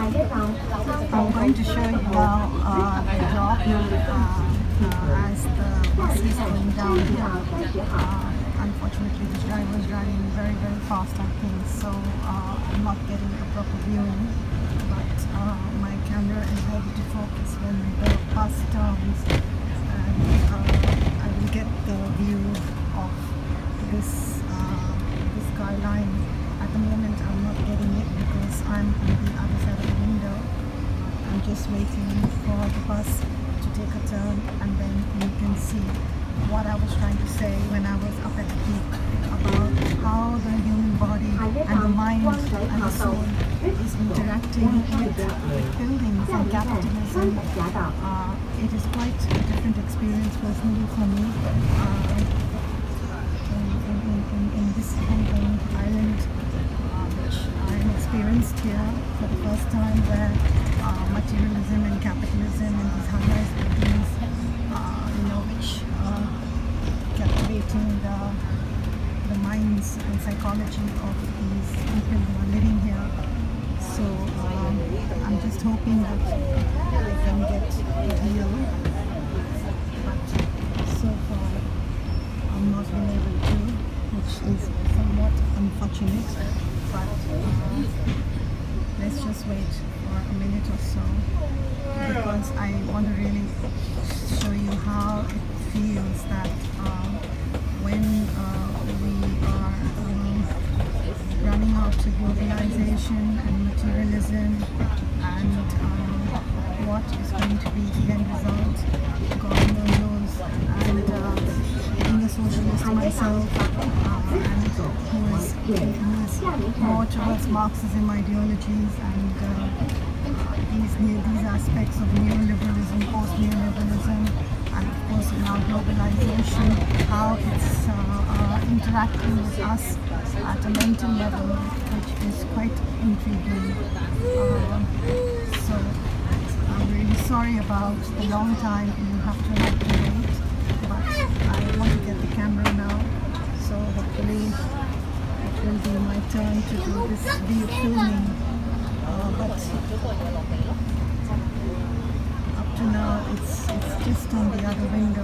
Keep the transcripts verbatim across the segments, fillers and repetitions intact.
I'm going to show you now uh, the drop uh, uh, as the bus is going down here. Uh, unfortunately, the driver is driving very, very fast, I think, so uh, I'm not getting a proper viewing. But uh, my camera is ready to focus when the bus turns, and uh, I will get the view of this, uh, this skyline. At the moment, I'm not getting it because I'm on the other side of the window. I'm just waiting for the bus to take a turn, and then you can see what I was trying to say when I was up at the peak about how the human body and the mind and the soul is interacting with, with buildings and capitalism. Uh, it is quite a different experience personally for me. Uh, in, in, in, in this Hong Kong island, I'm experienced here for the first time, where uh, materialism and capitalism and these high-rise buildings, uh, you know, which are captivating the, the minds and psychology of these people who are living here. So um, I'm just hoping that I can get a view, but so far I'm not been able to, which is somewhat unfortunate. But uh, let's just wait for a minute or so, because I want to really show you how it feels that uh, when uh, we are um, running out to globalization and materialism, and uh, what is going to be the end result, God knows. And uh, being a socialist myself, uh, and who is, who is more towards Marxism ideologies and uh, these, these aspects of neoliberalism, post-neoliberalism, and of course now globalization, how it's uh, uh, interacting with us at a mental level, which is quite intriguing. Uh, so I'm really sorry about the long time you have to have to wait, but I want to get the camera now, so hopefully it will be my turn to do this view filming. Uh, but up to now, it's it's just on the other window.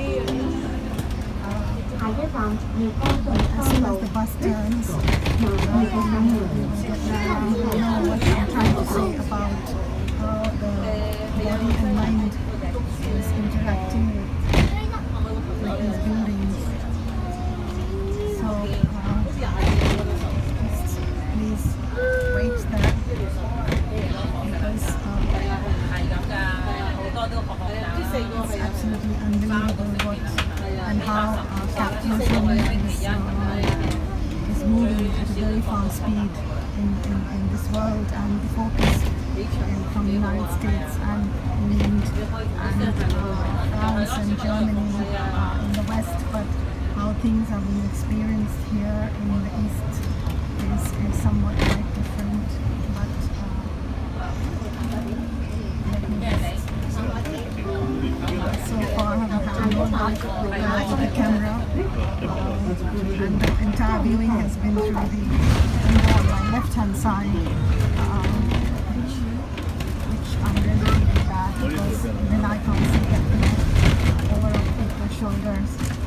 Uh, as soon as the bus turns, uh, we will get around. I know what I'm trying to say about how the body and mind is interacting with, with these buildings. So uh, just please wait there, because uh, it's absolutely unbelievable what and how uh, capitalism is, uh, is moving at a very fast speed in, in, in this world, and the focus in, from the United States and England and uh, France and Germany uh, in the West, but how things are being experienced here in the East is, is somewhat quite different. But uh, let me just, so far I have had no luck with the camera, uh, and the entire viewing has been through the window on my left hand side, uh, which, which I'm really, really bad, because then I can't see everything over people's shoulders.